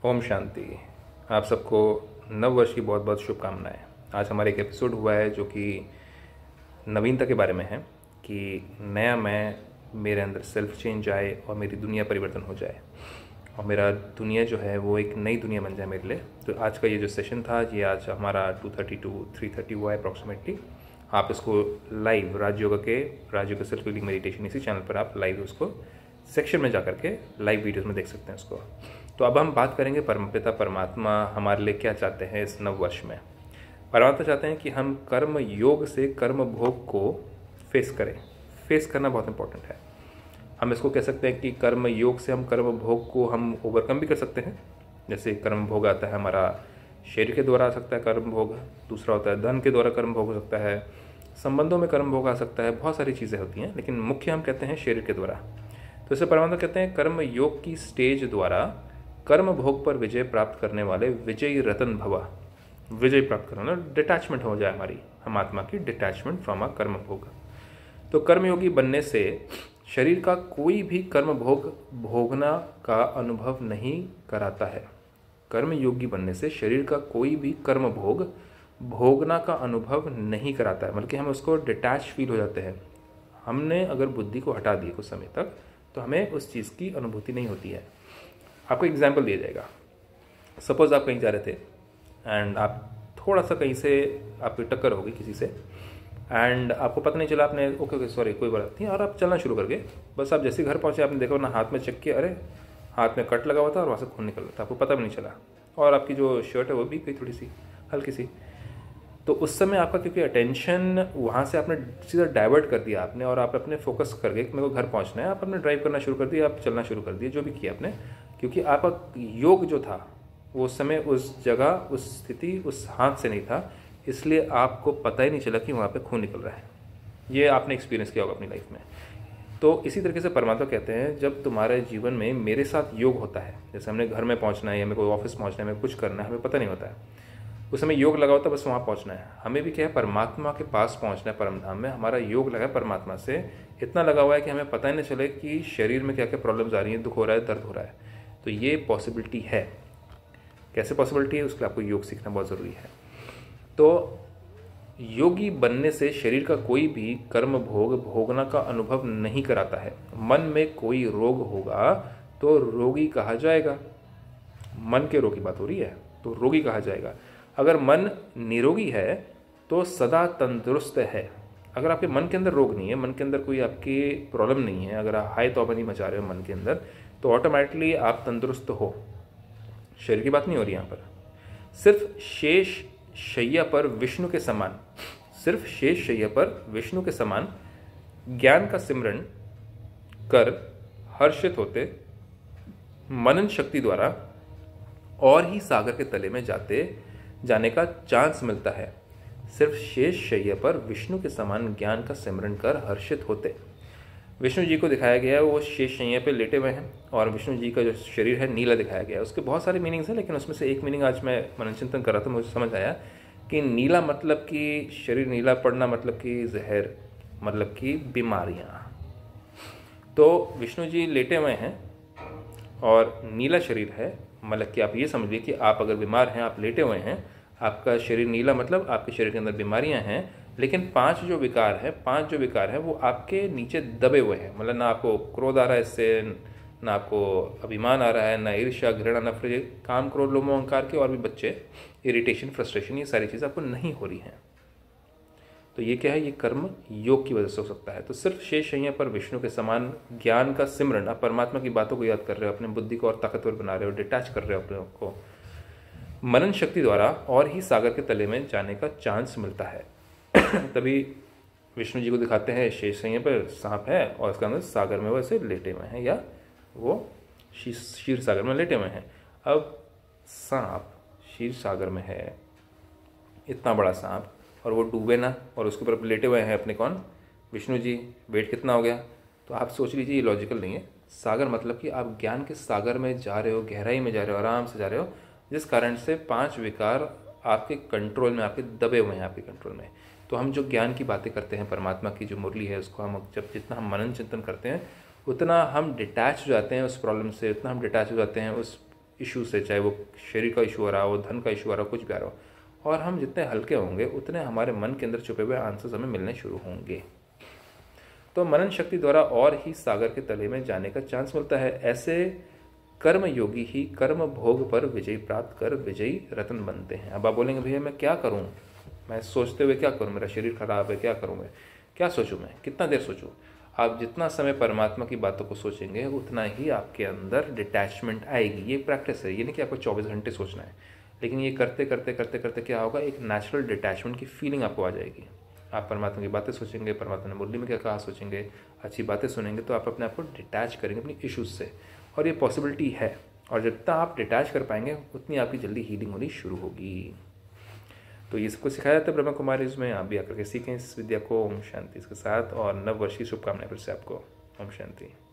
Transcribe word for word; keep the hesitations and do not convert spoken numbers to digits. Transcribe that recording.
ओम शांति। आप सबको नव वर्ष की बहुत बहुत शुभकामनाएं। आज हमारा एक एपिसोड हुआ है जो कि नवीनता के बारे में है कि नया मैं, मेरे अंदर सेल्फ चेंज आए और मेरी दुनिया परिवर्तन हो जाए और मेरा दुनिया जो है वो एक नई दुनिया बन जाए मेरे लिए। तो आज का ये जो सेशन था ये आज हमारा two thirty two three thirty हुआ है अप्रॉक्सीमेटली। आप इसको लाइव राजयोग के राजयोग सेल्फ हीलिंग मेडिटेशन इसी चैनल पर आप लाइव उसको सेक्शन में जा करके लाइव वीडियोस में देख सकते हैं उसको। तो अब हम बात करेंगे परमपिता परमात्मा हमारे लिए क्या चाहते हैं इस नव वर्ष में। परमात्मा चाहते हैं कि हम कर्म योग से कर्म भोग को फेस करें। फेस करना बहुत इंपॉर्टेंट है। हम इसको कह सकते हैं कि कर्म योग से हम कर्म भोग को हम ओवरकम भी कर सकते हैं। जैसे कर्म भोग आता है हमारा शरीर के द्वारा आ सकता है कर्म भोग, दूसरा होता है धन के द्वारा कर्म भोग हो सकता है, संबंधों में कर्म भोग आ सकता है, बहुत सारी चीज़ें होती हैं, लेकिन मुख्य हम कहते हैं शरीर के द्वारा। तो इसे परमात्मा कहते हैं कर्म योग की स्टेज द्वारा कर्म भोग पर विजय प्राप्त करने वाले विजयी रतन भवा। विजय प्राप्त करना, डिटैचमेंट हो जाए हमारी, हम आत्मा की डिटैचमेंट फ्रॉम आ कर्म भोग। तो कर्मयोगी बनने से शरीर का कोई भी कर्म भोग भोगना का अनुभव नहीं कराता है। कर्मयोगी बनने से शरीर का कोई भी कर्म भोग भोगना का अनुभव नहीं कराता है, बल्कि हम उसको डिटैच फील हो जाते हैं। हमने अगर बुद्धि को हटा दी कुछ समय तक तो हमें उस चीज़ की अनुभूति नहीं होती है। आपको एग्जाम्पल दिया जाएगा। सपोज आप कहीं जा रहे थे एंड आप थोड़ा सा कहीं से आपकी टक्कर हो गई किसी से एंड आपको पता नहीं चला, आपने ओके ओके सॉरी कोई बात नहीं, और आप चलना शुरू कर गए। बस आप जैसे घर पहुंचे आपने देखा ना हाथ में चेक किया, अरे हाथ में कट लगा हुआ था और वहाँ से खून निकल रहा था, आपको पता भी नहीं चला, और आपकी जो शर्ट है वो भी गई थोड़ी सी हल्की सी। तो उस समय आपका क्योंकि अटेंशन वहाँ से आपने सीधा डाइवर्ट कर दिया आपने, और आप अपने फोकस कर गए कि मेरे को घर पहुँचना है, आप अपने ड्राइव करना शुरू कर दिया, आप चलना शुरू कर दिए, जो भी किया आपने, क्योंकि आपका योग जो था वो समय उस जगह उस स्थिति उस हाथ से नहीं था, इसलिए आपको पता ही नहीं चला कि वहाँ पे खून निकल रहा है। ये आपने एक्सपीरियंस किया होगा अपनी लाइफ में। तो इसी तरीके से परमात्मा कहते हैं जब तुम्हारे जीवन में मेरे साथ योग होता है, जैसे हमने घर में पहुँचना है या मेरे को ऑफिस पहुँचना है, मेरे कुछ करना है, हमें पता नहीं होता है, उस समय योग लगा होता है, बस वहाँ पहुँचना है। हमें भी क्या है, परमात्मा के पास पहुँचना है, परम धाम में। हमारा योग लगा है परमात्मा से, इतना लगा हुआ है कि हमें पता ही नहीं चले कि शरीर में क्या क्या प्रॉब्लम्स आ रही हैं, दुख हो रहा है, दर्द हो रहा है। तो ये पॉसिबिलिटी है। कैसे पॉसिबिलिटी है, उसके लिए आपको योग सीखना बहुत ज़रूरी है। तो योगी बनने से शरीर का कोई भी कर्म भोग भोगना का अनुभव नहीं कराता है। मन में कोई रोग होगा तो रोगी कहा जाएगा। मन के रोग की बात हो रही है तो रोगी कहा जाएगा। अगर मन निरोगी है तो सदा तंदुरुस्त है। अगर आपके मन के अंदर रोग नहीं है, मन के अंदर कोई आपकी प्रॉब्लम नहीं है, अगर आप हाई तौबा नहीं मचा रहे हो मन के अंदर, तो ऑटोमेटिकली आप तंदुरुस्त हो। शरीर की बात नहीं हो रही यहाँ पर। सिर्फ शेष शैया पर विष्णु के समान सिर्फ शेष शैया पर विष्णु के समान ज्ञान का सिमरण कर हर्षित होते मनन शक्ति द्वारा और ही सागर के तले में जाते जाने का चांस मिलता है। सिर्फ शेष शैया पर विष्णु के समान ज्ञान का सिमरण कर हर्षित होते। विष्णु जी को दिखाया गया है वो शेष शैया पे लेटे हुए हैं, और विष्णु जी का जो शरीर है नीला दिखाया गया है। उसके बहुत सारे मीनिंग्स हैं, लेकिन उसमें से एक मीनिंग आज मैं मनन चिंतन कर रहा था, मुझे समझ आया कि नीला मतलब कि शरीर नीला पड़ना, मतलब कि जहर, मतलब कि बीमारियाँ। तो विष्णु जी लेटे हुए हैं और नीला शरीर है, मतलब कि आप ये समझिए कि आप अगर बीमार हैं, आप लेटे हुए हैं, आपका शरीर नीला, मतलब आपके शरीर के अंदर बीमारियां हैं, लेकिन पांच जो विकार है पांच जो विकार है वो आपके नीचे दबे हुए हैं। मतलब ना आपको क्रोध आ रहा है इससे, ना आपको अभिमान आ रहा है, ना ईर्ष्या, घृणा, नफरत, काम, क्रोध, लोभ, अहंकार के और भी बच्चे, इरिटेशन, फ्रस्ट्रेशन, ये सारी चीज़ें आपको नहीं हो रही हैं। तो ये क्या है, ये कर्म योग की वजह से हो सकता है। तो सिर्फ शेष शैया पर विष्णु के समान ज्ञान का सिमरण, आप परमात्मा की बातों को याद कर रहे हो, अपने बुद्धि को और ताकतवर बना रहे हो, डिटैच कर रहे हो अपने आप को, मनन शक्ति द्वारा और ही सागर के तले में जाने का चांस मिलता है। तभी विष्णु जी को दिखाते हैं शेष शैया पर सांप है और इसके अंदर सागर में वो ऐसे लेटे हुए हैं, या वो क्षीर सागर में लेटे हुए हैं। अब सांप क्षीर सागर में है, इतना बड़ा सांप, और वो डूबे ना, और उसके ऊपर लेटे हुए हैं अपने कौन, विष्णु जी। वेट कितना हो गया, तो आप सोच लीजिए ये लॉजिकल नहीं है। सागर मतलब कि आप ज्ञान के सागर में जा रहे हो, गहराई में जा रहे हो, आराम से जा रहे हो, जिस कारण से पांच विकार आपके कंट्रोल में, आपके दबे हुए हैं आपके कंट्रोल में। तो हम जो ज्ञान की बातें करते हैं, परमात्मा की जो मुरली है, उसको हम जब जितना हम मनन चिंतन करते हैं उतना हम डिटैच हो जाते हैं उस प्रॉब्लम से, उतना हम डिटैच हो जाते हैं उस इशू से, चाहे वो शरीर का इशू आ रहा हो, धन का इशू आ रहा हो, कुछ भी आ रहा हो। और हम जितने हल्के होंगे उतने हमारे मन के अंदर छुपे हुए आंसर्स हमें मिलने शुरू होंगे। तो मनन शक्ति द्वारा और ही सागर के तले में जाने का चांस मिलता है। ऐसे कर्म योगी ही कर्म भोग पर विजय प्राप्त कर विजयी रत्न बनते हैं। अब आप बोलेंगे भैया मैं क्या करूं, मैं सोचते हुए क्या करूं, मेरा शरीर खराब है, क्या करूं, मैं क्या सोचूं, मैं कितना देर सोचूं। आप जितना समय परमात्मा की बातों को सोचेंगे उतना ही आपके अंदर डिटैचमेंट आएगी। ये प्रैक्टिस है, ये नहीं कि आपको चौबीस घंटे सोचना है, लेकिन ये करते करते करते करते क्या होगा, एक नेचुरल डिटैचमेंट की फीलिंग आपको आ जाएगी। आप परमात्मा की बातें सोचेंगे, परमात्मा ने मुरली में क्या कहा सोचेंगे, अच्छी बातें सुनेंगे, तो आप अपने आप को डिटैच करेंगे अपनी इश्यूज से। और ये पॉसिबिलिटी है, और जितना आप डिटैच कर पाएंगे उतनी आपकी जल्दी हीलिंग होनी शुरू होगी। तो ये सबको सिखाया जाता है ब्रह्मा कुमारीज में, आप भी आकर के सीखें इस विद्या को। ओम शांति। इसके साथ और नव वर्ष की शुभकामनाएं फिर से आपको। ओम शांति।